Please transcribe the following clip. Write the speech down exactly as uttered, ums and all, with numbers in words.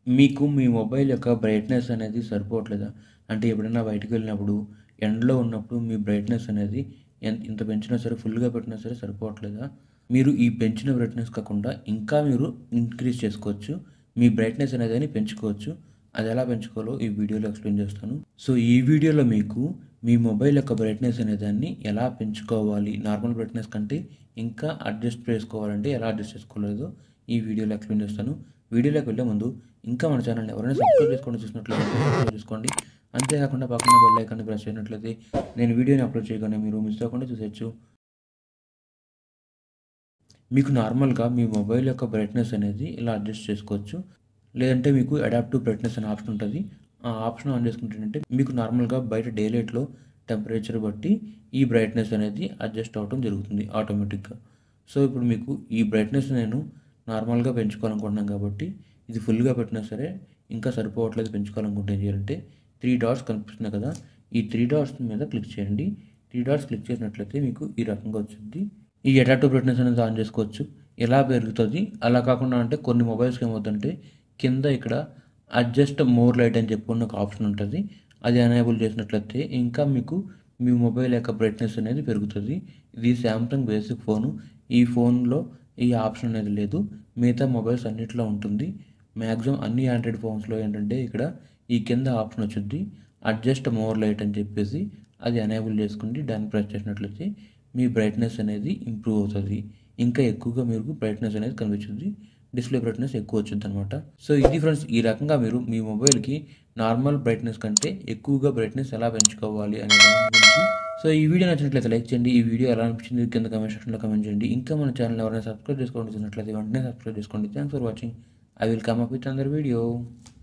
మీకు మీ మొబైల్ యొక్క బ్రైట్‌నెస్ అనేది సరిపోవట్లేదా? అంటే ఎప్పుడైనా బయటికెళ్ళినప్పుడు, ఎండలో ఉన్నప్పుడు మీ బ్రైట్‌నెస్ అనేది ఎన్ ఇంత పెంచినా సరే, ఫుల్‌గా పెట్టినా సరే సరిపోవట్లేదా? మీరు ఈ పెంచిన బ్రైట్‌నెస్ కాకుండా ఇంకా మీరు ఇంక్రీజ్ చేసుకోవచ్చు. మీ బ్రైట్‌నెస్ అనేదాన్ని పెంచుకోవచ్చు. అదెలా పెంచుకోవాలో ఈ వీడియోలో ఎక్స్‌ప్లెయిన్ చేస్తాను. సో, ఈ వీడియోలో మీకు మీ మొబైల్ యొక్క బ్రైట్‌నెస్ అనేదాన్ని ఎలా పెంచుకోవాలి, నార్మల్ బ్రైట్‌నెస్ కంటే ఇంకా అడ్జస్ట్ చేసుకోవాలంటే ఎలా అడ్జస్ట్ చేసుకోలేదో ఈ వీడియోలో ఎక్స్‌ప్లెయిన్ చేస్తాను. వీడియోలోకి వెళ్ళే ముందు ఇంకా మన ఛానల్‌ని ఎవరైనా సబ్స్క్రైబ్ చేసుకోకుండా చూసినట్లయితే సబ్స్క్రైబ్ చేసుకోండి. అంతేకాకుండా పక్కన బెల్ ఐకాన్‌ని ప్రెస్ చేయనట్లయితే నేను వీడియోని అప్లోడ్ చేయగానే మీరు మిస్ అవ్వకుండా చూసేయొచ్చు. మీకు నార్మల్‌గా మీ మొబైల్ యొక్క బ్రైట్‌నెస్ అనేది ఇలా అడ్జస్ట్ చేసుకోవచ్చు. లేదంటే మీకు అడాప్టివ్ బ్రైట్‌నెస్ అనే ఆప్షన్ ఉంటది. ఆ ఆప్షన్ ఆన్ చేసుకుంటే ఏంటంటే మీకు నార్మల్‌గా బయట డే లైట్‌లో టెంపరేచర్ బట్టి ఈ బ్రైట్‌నెస్ అనేది అడ్జస్ట్ అవ్వటం జరుగుతుంది ఆటోమేటిక్‌గా. సో, ఇప్పుడు మీకు ఈ బ్రైట్‌నెస్ నేను నార్మల్‌గా పెంచుకోవాలనుకుంటున్నాను కాబట్టి ఇది ఫుల్‌గా పెట్టినా సరే ఇంకా సరిపోవట్లేదు పెంచుకోవాలనుకుంటే ఏం చేయాలంటే త్రీ డాట్స్ కనిపిస్తున్నాయి కదా! ఈ త్రీ డాట్స్ మీద క్లిక్ చేయండి. త్రీ డాట్స్ క్లిక్ చేసినట్లయితే మీకు ఈ రకంగా వచ్చిద్ది. ఈ అడాప్టివ్ బ్రైట్‌నెస్ అనేది ఆన్ చేసుకోవచ్చు. ఎలా పెరుగుతది? అలా కాకుండా అంటే కొన్ని మొబైల్స్‌కి ఏమవుద్దంటే కింద ఇక్కడ అడ్జస్ట్ మోర్ లైట్ అని చెప్పి ఒక ఆప్షన్ ఉంటది. అది ఎనేబుల్ చేసినట్లయితే ఇంకా మీకు మీ మొబైల్ యొక్క బ్రైట్‌నెస్ అనేది పెరుగుతది. ఇది సామ్‌సంగ్ బేసిక్ ఫోను. ఈ ఫోన్‌లో ఈ ఆప్షన్ అనేది లేదు. మిగతా మొబైల్స్ అన్నిట్లో ఉంటుంది. మాక్సిమం అన్ని ఆండ్రాయిడ్ ఫోన్స్‌లో ఏంటంటే ఇక్కడ ఈ కింద ఆప్షన్ వచ్చుద్ది. అడ్జస్ట్ మోర్ లైట్ అని చెప్పేసి అది ఎనేబుల్ చేసుకోండి. దాన్ని ప్రెస్ చేసినట్లయితే మీ బ్రైట్‌నెస్ అనేది ఇంప్రూవ్ అవుతది. ఇంకా ఎక్కువగా మీకు బ్రైట్‌నెస్ అనేది కనిపించుద్ది. డిస్‌ప్లే బ్రైట్‌నెస్ ఎక్కువ వచ్చిద్దనమాట. సో, ఇది ఫ్రెండ్స్ ఈ రకంగా మీరు మీ మొబైల్‌కి నార్మల్ బ్రైట్‌నెస్ కంటే ఎక్కువగా బ్రైట్‌నెస్ ఎలా పెంచుకోవాలి అనే దాని గురించి సో, ఈ వీడియో నచ్చినట్లయితే లైక్ చేయండి. ఈ వీడియో ఎలా అనిపించింది కింద కామెంట్ సెక్షన్‌లో కామెంట్ చేయండి. ఇంకా మన ఛానెల్‌ని ఎవరైనా సబ్స్క్రైబ్ చేసుకోకుండా చూసినట్లయితే వెంటనే సబ్స్క్రైబ్ చేసుకోండి. Thanks for watching. I will come up with another video.